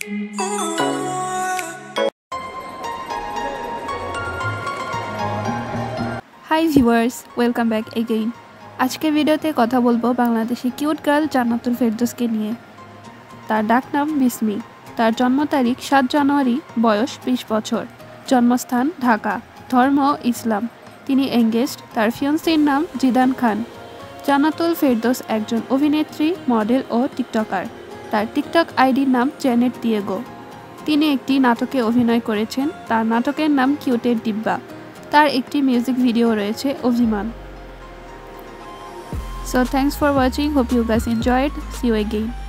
High viewers, welcome back again. আজকের ভিডিওতে কথা বলবো বাংলাদেশি কিউট গার্ল জান্নাতুল ফেরদৌসকে নিয়ে। তার ডাকনাম বিসমী। তার জন্ম তারিখ 7 জানুয়ারি, বয়স 20 বছর, জন্মস্থান ঢাকা, ধর্ম ইসলাম। তিনি এঙ্গেজড। তার ফিয়ন্সির নাম জিদান খান। জান্নাতুল ফেরদৌস একজন অভিনেত্রী, মডেল ও টিকটকার। তার টিকটক আইডির নাম জেনেট দিয়েগো। তিনি একটি নাটকে অভিনয় করেছেন। তার নাটকের নাম কিউটের ডিব্বা। তার একটি মিউজিক ভিডিও রয়েছে, ওভিমান। So thanks for watching. Hope you guys enjoyed. See you again.